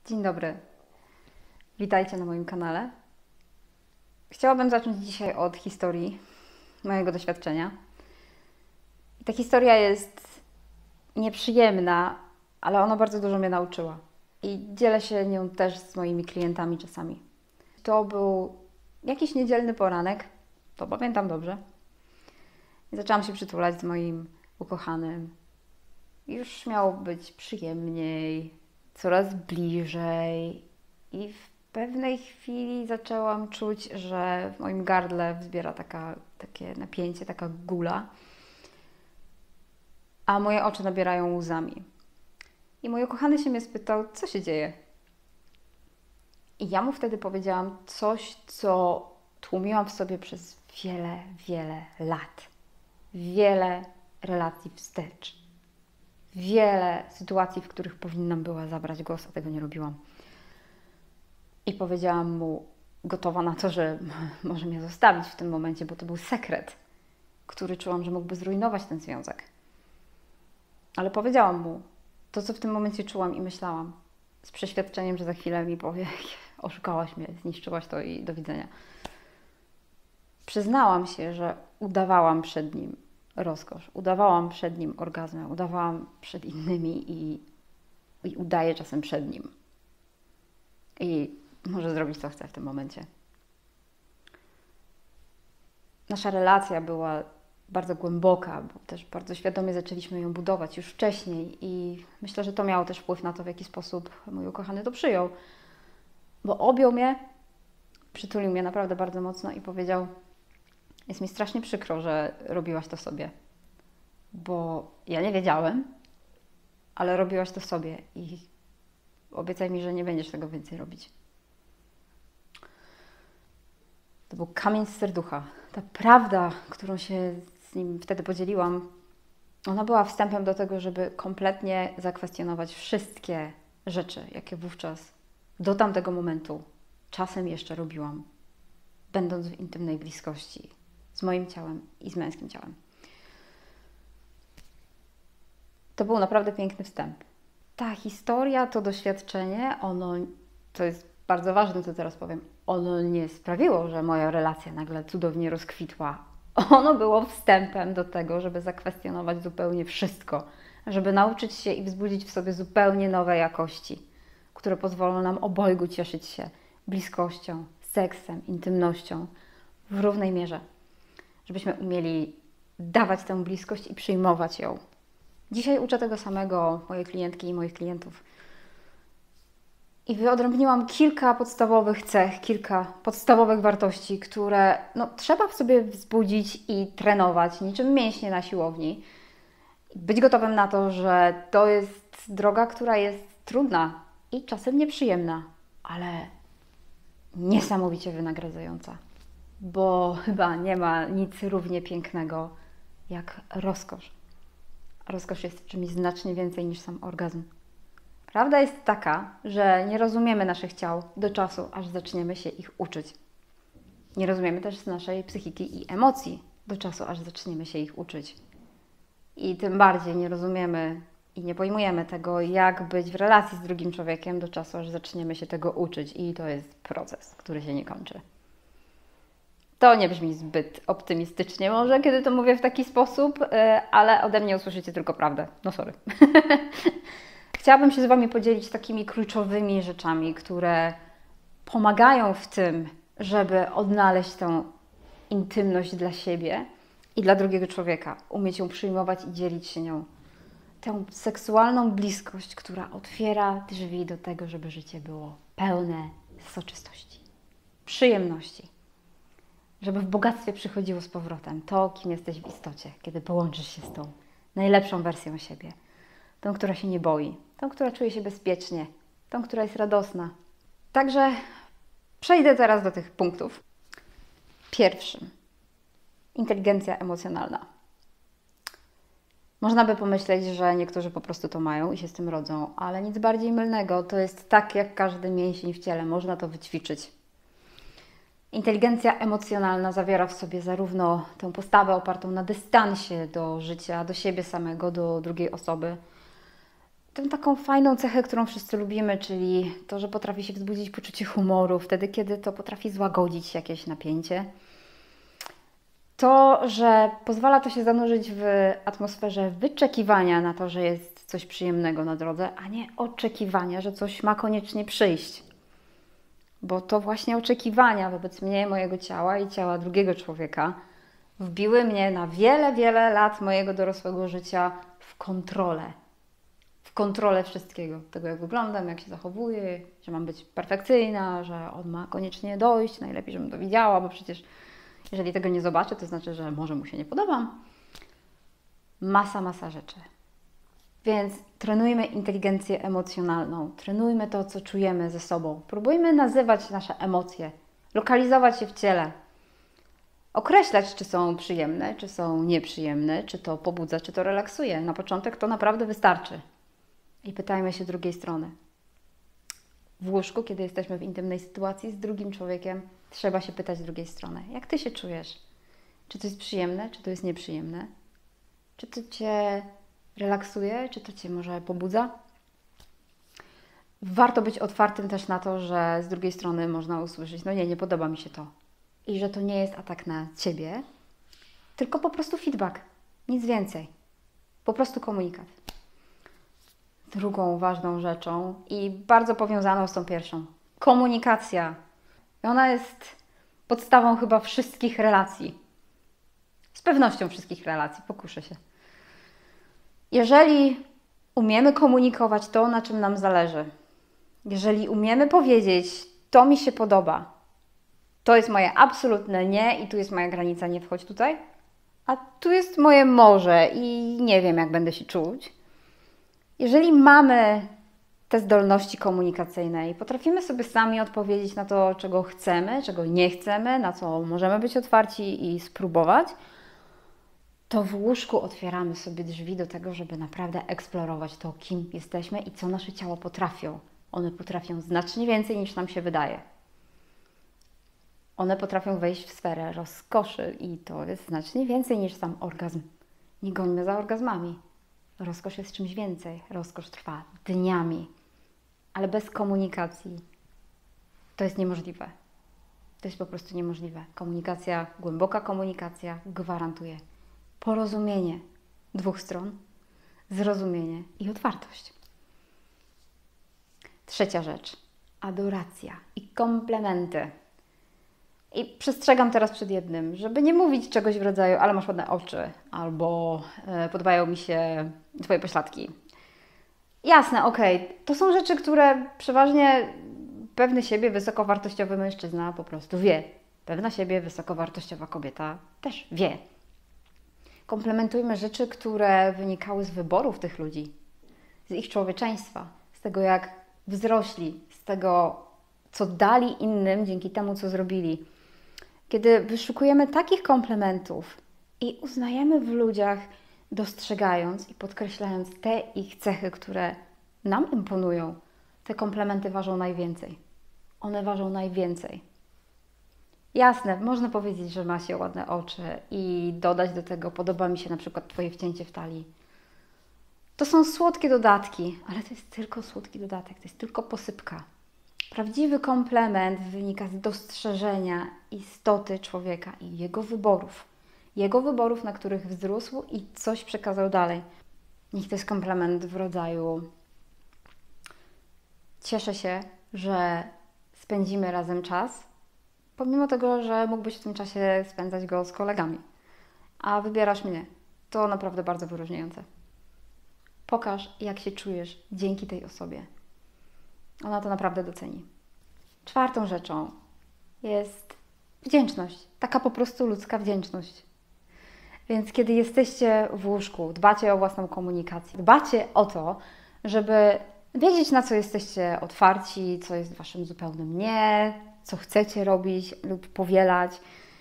Dzień dobry, witajcie na moim kanale. Chciałabym zacząć dzisiaj od historii mojego doświadczenia. Ta historia jest nieprzyjemna, ale ona bardzo dużo mnie nauczyła i dzielę się nią też z moimi klientami czasami. To był jakiś niedzielny poranek, to pamiętam dobrze. I zaczęłam się przytulać z moim ukochanym. Już miało być przyjemniej, coraz bliżej i w pewnej chwili zaczęłam czuć, że w moim gardle wzbiera takie napięcie, taka gula, a moje oczy nabierają łzami. I mój ukochany się mnie spytał, co się dzieje? I ja mu wtedy powiedziałam coś, co tłumiłam w sobie przez wiele, wiele lat. Wiele relacji wstecz. Wiele sytuacji, w których powinnam była zabrać głos, a tego nie robiłam. I powiedziałam mu, gotowa na to, że może mnie zostawić w tym momencie, bo to był sekret, który czułam, że mógłby zrujnować ten związek. Ale powiedziałam mu to, co w tym momencie czułam i myślałam, z przeświadczeniem, że za chwilę mi powie, oszukałaś mnie, zniszczyłaś to i do widzenia. Przyznałam się, że udawałam przed nim rozkosz, udawałam przed nim orgazmę, udawałam przed innymi i udaję czasem przed nim. I może zrobić, co chce w tym momencie. Nasza relacja była bardzo głęboka, bo też bardzo świadomie zaczęliśmy ją budować już wcześniej i myślę, że to miało też wpływ na to, w jaki sposób mój ukochany to przyjął. Bo objął mnie, przytulił mnie naprawdę bardzo mocno i powiedział: jest mi strasznie przykro, że robiłaś to sobie, bo ja nie wiedziałem, ale robiłaś to sobie i obiecaj mi, że nie będziesz tego więcej robić. To był kamień z serducha. Ta prawda, którą się z nim wtedy podzieliłam, ona była wstępem do tego, żeby kompletnie zakwestionować wszystkie rzeczy, jakie wówczas do tamtego momentu czasem jeszcze robiłam, będąc w intymnej bliskości z moim ciałem i z męskim ciałem. To był naprawdę piękny wstęp. Ta historia, to doświadczenie, to jest bardzo ważne, co teraz powiem, ono nie sprawiło, że moja relacja nagle cudownie rozkwitła. Ono było wstępem do tego, żeby zakwestionować zupełnie wszystko, żeby nauczyć się i wzbudzić w sobie zupełnie nowe jakości, które pozwolą nam obojgu cieszyć się bliskością, seksem, intymnością w równej mierze. Żebyśmy umieli dawać tę bliskość i przyjmować ją. Dzisiaj uczę tego samego moje klientki i moich klientów. I wyodrębniłam kilka podstawowych cech, kilka podstawowych wartości, które trzeba w sobie wzbudzić i trenować, niczym mięśnie na siłowni. Być gotowym na to, że to jest droga, która jest trudna i czasem nieprzyjemna, ale niesamowicie wynagradzająca. Bo chyba nie ma nic równie pięknego jak rozkosz. Rozkosz jest czymś znacznie więcej niż sam orgazm. Prawda jest taka, że nie rozumiemy naszych ciał do czasu, aż zaczniemy się ich uczyć. Nie rozumiemy też naszej psychiki i emocji do czasu, aż zaczniemy się ich uczyć. I tym bardziej nie rozumiemy i nie pojmujemy tego, jak być w relacji z drugim człowiekiem do czasu, aż zaczniemy się tego uczyć. I to jest proces, który się nie kończy. To nie brzmi zbyt optymistycznie może, kiedy to mówię w taki sposób, ale ode mnie usłyszycie tylko prawdę. No sorry. Chciałabym się z Wami podzielić takimi kluczowymi rzeczami, które pomagają w tym, żeby odnaleźć tę intymność dla siebie i dla drugiego człowieka. Umieć ją przyjmować i dzielić się nią. Tę seksualną bliskość, która otwiera drzwi do tego, żeby życie było pełne soczystości, przyjemności. Żeby w bogactwie przychodziło z powrotem to, kim jesteś w istocie, kiedy połączysz się z tą najlepszą wersją siebie. Tą, która się nie boi, tą, która czuje się bezpiecznie, tą, która jest radosna. Także przejdę teraz do tych punktów. Pierwszym. Inteligencja emocjonalna. Można by pomyśleć, że niektórzy po prostu to mają i się z tym rodzą, ale nic bardziej mylnego. To jest tak jak każdy mięsień w ciele. Można to wyćwiczyć. Inteligencja emocjonalna zawiera w sobie zarówno tę postawę opartą na dystansie do życia, do siebie samego, do drugiej osoby, tę taką fajną cechę, którą wszyscy lubimy, czyli to, że potrafi się wzbudzić poczucie humoru, wtedy, kiedy to potrafi złagodzić jakieś napięcie. To, że pozwala to się zanurzyć w atmosferze wyczekiwania na to, że jest coś przyjemnego na drodze, a nie oczekiwania, że coś ma koniecznie przyjść. Bo to właśnie oczekiwania wobec mnie, mojego ciała i ciała drugiego człowieka wbiły mnie na wiele, wiele lat mojego dorosłego życia w kontrolę. W kontrolę wszystkiego. Tego, jak wyglądam, jak się zachowuję, że mam być perfekcyjna, że on ma koniecznie dojść, najlepiej, żebym to widziała, bo przecież jeżeli tego nie zobaczę, to znaczy, że może mu się nie podobam. Masa rzeczy. Więc trenujmy inteligencję emocjonalną, trenujmy to, co czujemy ze sobą. Próbujmy nazywać nasze emocje, lokalizować je w ciele. Określać, czy są przyjemne, czy są nieprzyjemne, czy to pobudza, czy to relaksuje. Na początek to naprawdę wystarczy. I pytajmy się drugiej strony. W łóżku, kiedy jesteśmy w intymnej sytuacji z drugim człowiekiem, trzeba się pytać drugiej strony. Jak Ty się czujesz? Czy to jest przyjemne, czy to jest nieprzyjemne? Czy to Cię relaksuje, czy to Cię może pobudza? Warto być otwartym też na to, że z drugiej strony można usłyszeć, no nie podoba mi się to. I że to nie jest atak na Ciebie, tylko po prostu feedback. Nic więcej. Po prostu komunikat. Drugą ważną rzeczą i bardzo powiązaną z tą pierwszą. Komunikacja. Ona jest podstawą chyba wszystkich relacji. Z pewnością wszystkich relacji, pokuszę się. Jeżeli umiemy komunikować to, na czym nam zależy, jeżeli umiemy powiedzieć, to mi się podoba, to jest moje absolutne nie i tu jest moja granica, nie wchodź tutaj, a tu jest moje może i nie wiem, jak będę się czuć. Jeżeli mamy te zdolności komunikacyjne i potrafimy sobie sami odpowiedzieć na to, czego chcemy, czego nie chcemy, na co możemy być otwarci i spróbować, to w łóżku otwieramy sobie drzwi do tego, żeby naprawdę eksplorować to, kim jesteśmy i co nasze ciała potrafią. One potrafią znacznie więcej, niż nam się wydaje. One potrafią wejść w sferę rozkoszy i to jest znacznie więcej niż sam orgazm. Nie gońmy za orgazmami. Rozkosz jest czymś więcej. Rozkosz trwa dniami, ale bez komunikacji to jest niemożliwe. To jest po prostu niemożliwe. Komunikacja, głęboka komunikacja gwarantuje porozumienie dwóch stron, zrozumienie i otwartość. Trzecia rzecz. Adoracja i komplementy. I przestrzegam teraz przed jednym, żeby nie mówić czegoś w rodzaju, ale masz ładne oczy, albo podobają mi się Twoje pośladki. Jasne, okej. To są rzeczy, które przeważnie pewny siebie wysokowartościowy mężczyzna po prostu wie. Pewna siebie wysokowartościowa kobieta też wie. Komplementujmy rzeczy, które wynikały z wyborów tych ludzi, z ich człowieczeństwa, z tego, jak wzrośli, z tego, co dali innym dzięki temu, co zrobili. Kiedy wyszukujemy takich komplementów i uznajemy w ludziach, dostrzegając i podkreślając te ich cechy, które nam imponują, te komplementy ważą najwięcej. One ważą najwięcej. Jasne, można powiedzieć, że ma się ładne oczy i dodać do tego, podoba mi się na przykład Twoje wcięcie w talii. To są słodkie dodatki, ale to jest tylko słodki dodatek, to jest tylko posypka. Prawdziwy komplement wynika z dostrzeżenia istoty człowieka i jego wyborów. Jego wyborów, na których wzrósł i coś przekazał dalej. Niech to jest komplement w rodzaju: cieszę się, że spędzimy razem czas, pomimo tego, że mógłbyś w tym czasie spędzać go z kolegami, a wybierasz mnie. To naprawdę bardzo wyróżniające. Pokaż, jak się czujesz dzięki tej osobie. Ona to naprawdę doceni. Czwartą rzeczą jest wdzięczność. Taka po prostu ludzka wdzięczność. Więc kiedy jesteście w łóżku, dbacie o własną komunikację, dbacie o to, żeby wiedzieć, na co jesteście otwarci, co jest Waszym zupełnym nie, co chcecie robić lub powielać,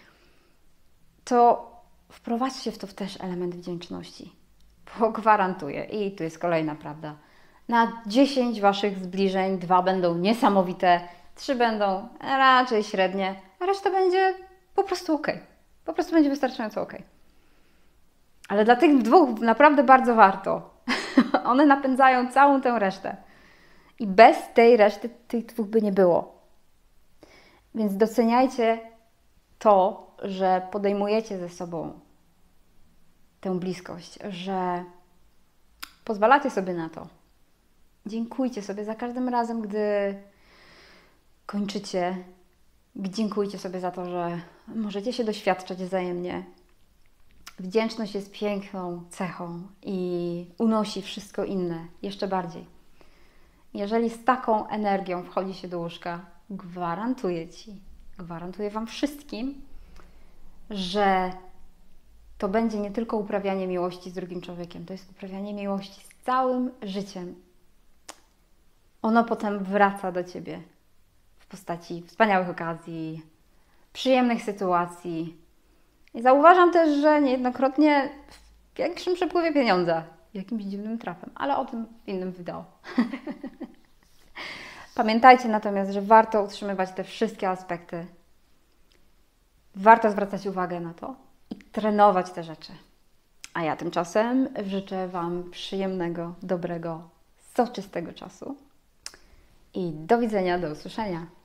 to wprowadźcie w to też element wdzięczności. Bo gwarantuję, i tu jest kolejna prawda, na 10 Waszych zbliżeń 2 będą niesamowite, 3 będą raczej średnie, a reszta będzie po prostu ok. Po prostu będzie wystarczająco ok. Ale dla tych 2 naprawdę bardzo warto One napędzają całą tę resztę. I bez tej reszty tych dwóch by nie było. Więc doceniajcie to, że podejmujecie ze sobą tę bliskość, że pozwalacie sobie na to. Dziękujcie sobie za każdym razem, gdy kończycie. Dziękujcie sobie za to, że możecie się doświadczać wzajemnie. Wdzięczność jest piękną cechą i unosi wszystko inne jeszcze bardziej. Jeżeli z taką energią wchodzi się do łóżka, gwarantuję Wam wszystkim, że to będzie nie tylko uprawianie miłości z drugim człowiekiem, to jest uprawianie miłości z całym życiem. Ono potem wraca do Ciebie w postaci wspaniałych okazji, przyjemnych sytuacji. I zauważam też, że niejednokrotnie w większym przepływie pieniądza, jakimś dziwnym trafem, ale o tym w innym wideo. Pamiętajcie natomiast, że warto utrzymywać te wszystkie aspekty. Warto zwracać uwagę na to i trenować te rzeczy. A ja tymczasem życzę Wam przyjemnego, dobrego, soczystego czasu i do widzenia, do usłyszenia.